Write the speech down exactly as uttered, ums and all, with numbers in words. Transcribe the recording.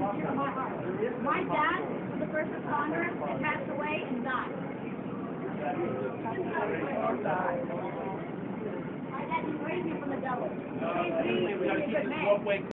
dear to my heart. My dad was a first responder and passed away and died. My dad didn't raise me from the devil. He raised me to be a good man.